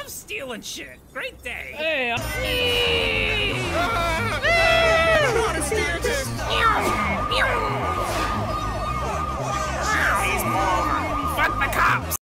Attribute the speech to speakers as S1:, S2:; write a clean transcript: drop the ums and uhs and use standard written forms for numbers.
S1: love stealing shit. Great day.
S2: Hey.
S1: Fuck the cops.